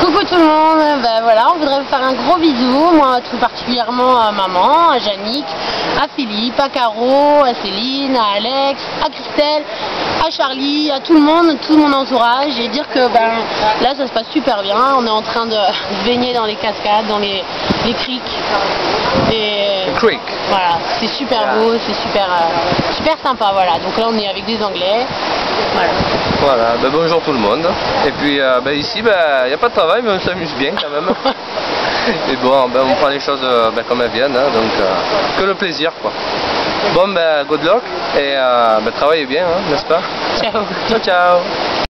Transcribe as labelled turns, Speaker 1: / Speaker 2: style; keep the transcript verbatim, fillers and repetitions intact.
Speaker 1: Coucou tout le monde, ben voilà, on voudrait vous faire un gros bisou, moi tout particulièrement à maman, à Yannick, à Philippe, à Caro, à Céline, à Alex, à Christelle, à Charlie, à tout le monde, tout mon entourage, et dire que ben là ça se passe super bien, on est en train de se baigner dans les cascades, dans les, les criques, et
Speaker 2: Creek.
Speaker 1: voilà, c'est super beau, c'est super, euh, super sympa, voilà, donc là on est avec des Anglais, voilà.
Speaker 2: Voilà, ben bonjour tout le monde. Et puis euh, ben ici, il ben, n'y a pas de travail, mais on s'amuse bien quand même. Et bon, ben, on prend les choses euh, ben, comme elles viennent, hein, donc euh, que le plaisir quoi. Bon, ben good luck et euh, ben, travaillez bien, hein, n'est-ce pas?
Speaker 1: Ciao.
Speaker 2: Ciao, ciao.